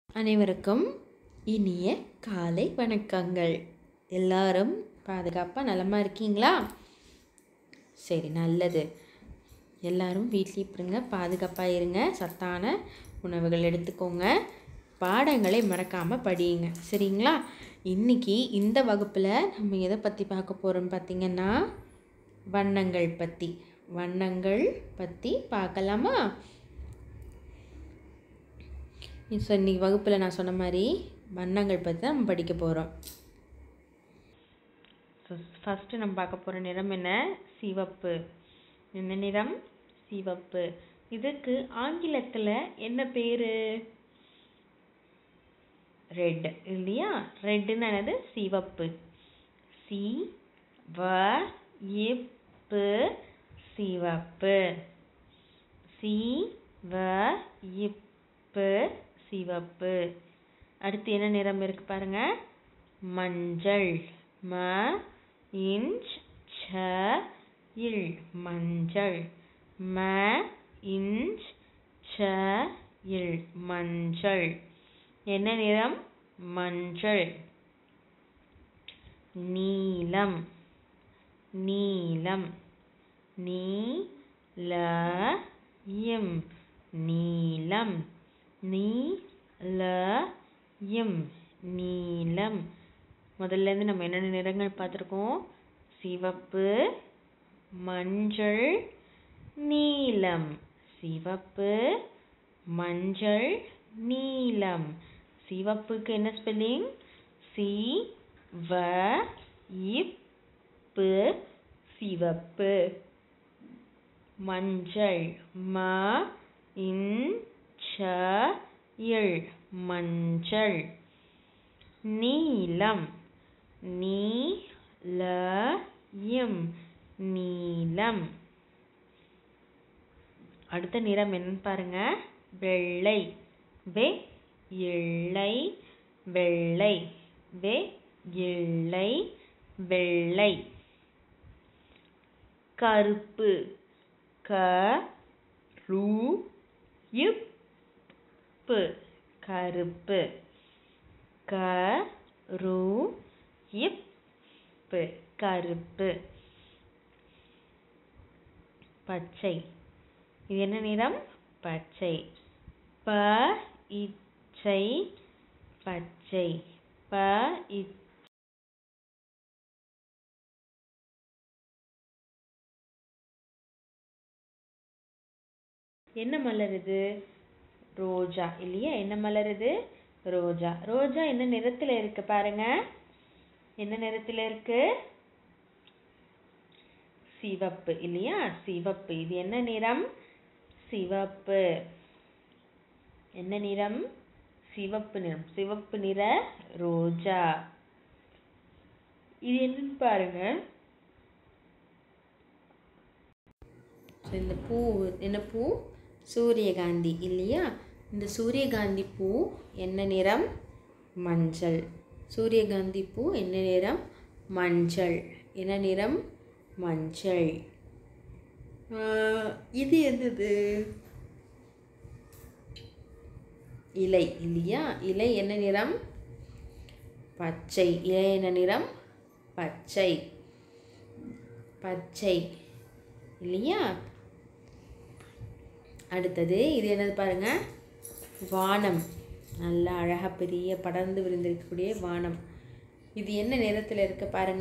அனைவருக்கும் இனிய காலை வணக்கங்கள். எல்லாரும் பாதுகாப்பாக நலமாக இருக்கீங்களா? சரி, நல்லது. எல்லாரும் வீட்டில் இருங்க, பாதுகாப்பாக இருங்க, சத்தான உணவுகள் எடுத்துக்கோங்க, பாடங்களை மறக்காமல் படியுங்க, சரிங்களா? இன்றைக்கி இந்த வகுப்பில் நம்ம எதை பற்றி பார்க்க போகிறோம்னு பார்த்திங்கன்னா வண்ணங்கள் பற்றி பார்க்கலாமா? ஸோ இன்றைக்கி வகுப்பில் நான் சொன்ன மாதிரி வண்ணங்கள் பற்றி தான் நம்ம படிக்க போகிறோம். ஸோ ஃபஸ்ட்டு நம்ம பார்க்க போகிற நிறம் என்ன? சிவப்பு. என்ன நிறம்? சிவப்பு. இதுக்கு ஆங்கிலத்தில் என்ன பேர்? ரெட் இல்லையா? ரெட்டுன்னு என்னது? சிவப்பு. சிவப்பு. சிவப்பு. அடுத்து என்ன நிறம் இருக்கு பாருங்க? மஞ்சள். மஞ்சள். மஞ்சள். என்ன நிறம்? மஞ்சள். நீலம். நீலம். நீலம். முதல்ல இருந்து நம்ம என்னென்ன நிறங்கள் பார்த்துருக்கோம்? சிவப்பு, மஞ்சள், நீலம். சிவப்பு, மஞ்சள், நீலம். சிவப்புக்கு என்ன ஸ்பெல்லிங்? சிவப்பு. மஞ்சள். மஞ்சள். நீலம். நீலம். அடுத்த நிறம் என்னன்னு பாருங்க? வெள்ளை. வெள்ளை. கருப்பு. கருப்பு. கருப்பு. பச்சை. இது என்ன நிறம்? பச்சை. பச்சை. என்ன மலர் இது? ரோஜா இல்லையா? என்ன மலர் இது? ரோஜா. ரோஜா என்ன நிறத்துல இருக்கு பாருங்க? என்ன நிறத்துல இருக்கு? சிவப்பு இல்லையா? சிவப்பு. இது என்ன நிறம்? சிவப்பு. என்ன நிறம்? சிவப்பு நிறம். சிவப்பு நிற ரோஜா. இது என்னன்னு பாருங்க? இந்த பூ என்ன பூ? சூரியகாந்தி இல்லையா? இந்த சூரியகாந்தி பூ என்ன நிறம்? மஞ்சள். சூரியகாந்தி பூ என்ன நிறம்? மஞ்சள். என்ன நிறம்? மஞ்சள். இது என்னது? இலை இல்லையா? இலை என்ன நிறம்? பச்சை. இலை என்ன நிறம்? பச்சை. பச்சை இல்லையா? அடுத்தது இது என்னது பாருங்க? வானம். நல்லா அழகாக பெரிய படர்ந்து விரிந்திருக்கக்கூடிய வானம். இது என்ன நிறத்தில் இருக்கு பாருங்க?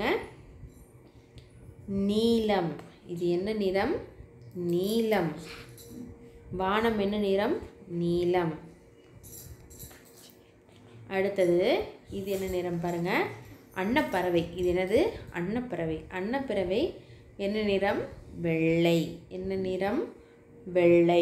நீலம். இது என்ன நிறம்? நீலம். வானம் என்ன நிறம்? நீலம். அடுத்தது இது என்ன நிறம் பாருங்க? அன்னப்பறவை. இது என்னது? அன்னப்பறவை. அன்னப்பறவை என்ன நிறம்? வெள்ளை. என்ன நிறம்? வெள்ளை.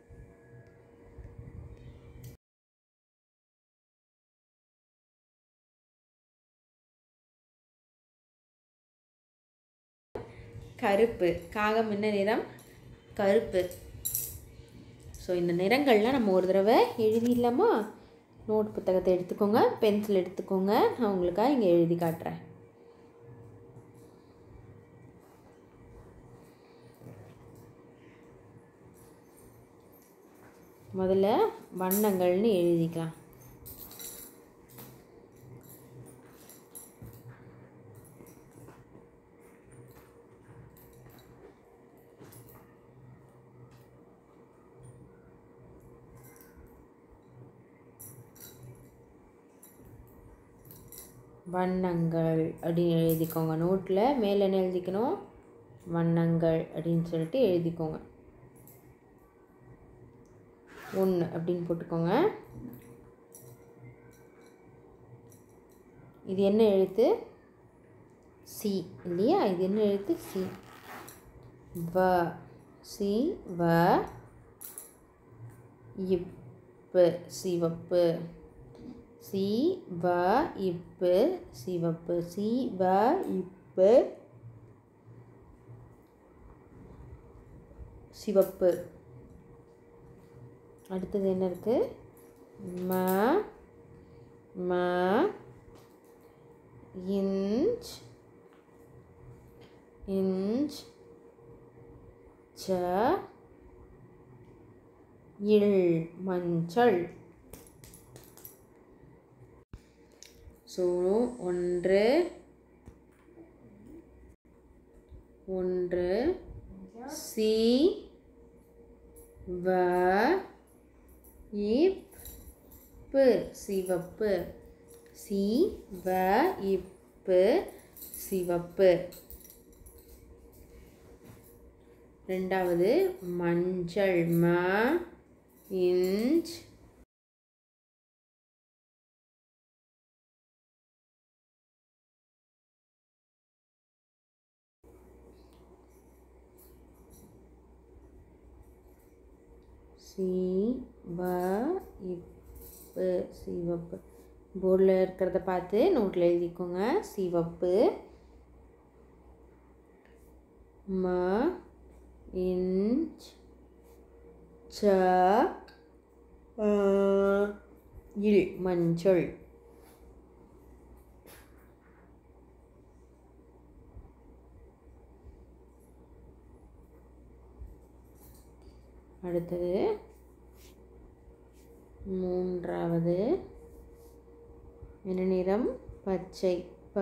கருப்பு. காகம் என்ன நிறம்? கருப்பு. ஸோ இந்த நிறங்கள்லாம் நம்ம ஒரு தடவை எழுதிடலாமா? நோட் புத்தகத்தை எடுத்துக்கோங்க, பென்சில் எடுத்துக்கோங்க. நான் உங்களுக்காக இங்கே எழுதி காட்டுறேன். முதல்ல வண்ணங்கள்னு எழுதிக்கலாம். வண்ணங்கள் அப்படின்னு எழுதிக்கோங்க. நோட்டில் மேலே என்ன எழுதிக்கணும்? வண்ணங்கள் அப்படின்னு சொல்லிட்டு எழுதிக்கோங்க. 1 அப்படின்னு போட்டுக்கோங்க. இது என்ன எழுத்து? சி இல்லையா? இது என்ன எழுத்து? சி. வ சி வ இப்பு சிவப்பு. சி வ இப்பு சிவப்பு. சி வ இப்பு சிவப்பு. அடுத்தது என்ன இருக்கு? ம ம இஞ்ச் இஞ்ச் ச இல் மஞ்சள். ஸோ 1 சி வ இப்பு சிவப்பு. சி வ இப்பு சிவப்பு. ரெண்டாவது மஞ்சள். ம இஞ்ச் சி வ இப்பு சிவப்பு. போர்டில் இருக்கிறத பார்த்து நோட்டில் எழுதிக்கோங்க. சிவப்பு. ம இஞ்ச் ச இல் மஞ்சள். அடுத்தது மூன்றாவது என்ன நிறம்? பச்சை. ப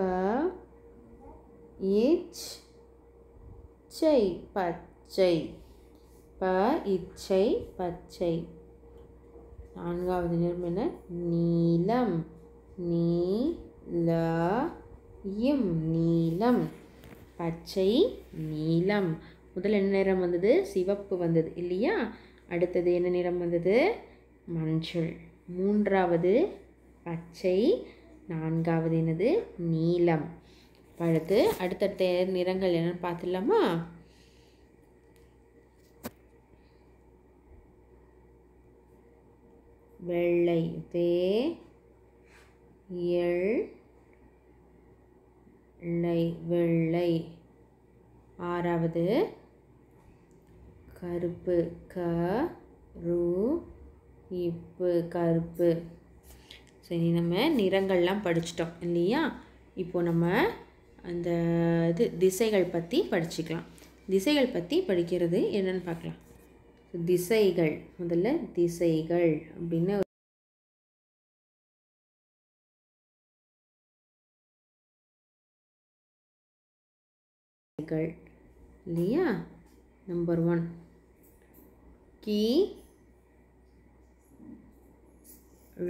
இச்சை பச்சை. ப இச்சை பச்சை. நான்காவது நிறம் என்ன? நீலம். நீலம் நீலம். பச்சை நீலம். முதல்ல என்ன நிறம் வந்தது? சிவப்பு வந்தது இல்லையா? அடுத்தது என்ன நிறம் வந்தது? மஞ்சள். மூன்றாவது பச்சை. நான்காவது என்னது? நீலம். அடுத்தடுத்த நிறங்கள் என்னன்னு பார்த்துடலாமா? வெள்ளை. வெள்ளை. ஆறாவது கருப்பு. இப்பு கருப்பு. சரி, நம்ம நிறங்கள்லாம் படிச்சிட்டோம் இல்லையா? இப்போ நம்ம அந்த திசைகள் பற்றி படிச்சுக்கலாம். திசைகள் பற்றி படிக்கிறது என்னன்னு பார்க்கலாம். திசைகள். முதல்ல திசைகள் அப்படின்னு இல்லையா? நம்பர் 1 கி ர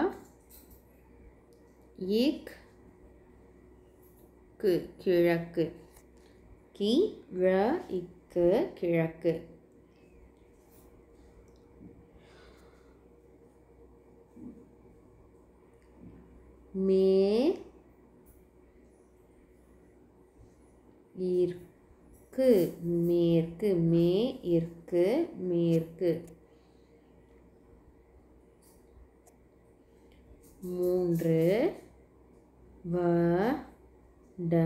இக் கு கிழக்கு. கி ர இக்கு கிழக்கு. மே இற்கு மேற்கு. மே இற்கு மேற்கு. 3 வட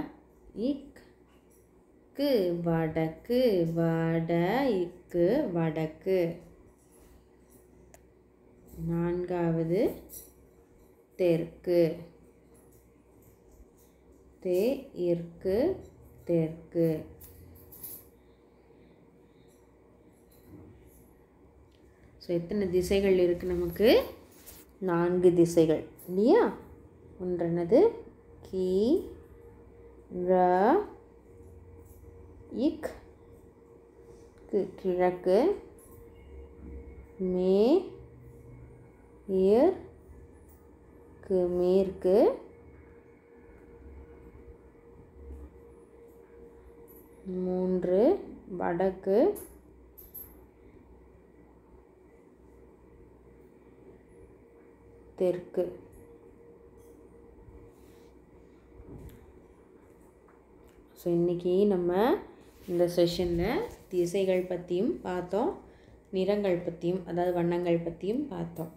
இக்கு வடக்கு. வட இக்கு வடக்கு. 4வது தெற்கு. இற்கு தெற்கு. ஸோ எத்தனை திசைகள் இருக்குது நமக்கு? 4 திசைகள் இல்லையா? ஒன்றனது கி ர இக் கிழக்கு. மே இற்கு மேற்கு. 3 வடக்கு, தெற்கு. ஸோ இன்றைக்கி நம்ம இந்த செஷனில் திசைகள் பற்றியும் பார்த்தோம், நிறங்கள் பற்றியும் அதாவது வண்ணங்கள் பற்றியும் பார்த்தோம்.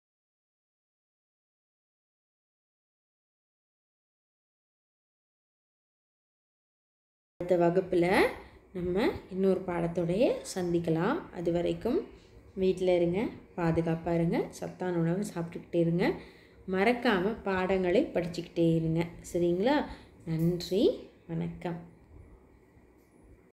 அடுத்த வகுப்பில் நம்ம இன்னொரு பாடத்தோடைய சந்திக்கலாம். அது வரைக்கும் வீட்டில் இருங்க, பாதுகாப்பாக இருங்க, சத்தான உணவு சாப்பிட்டுக்கிட்டே இருங்க, மறக்காமல் பாடங்களை படிச்சுக்கிட்டே இருங்க. சரிங்களா? நன்றி, வணக்கம்.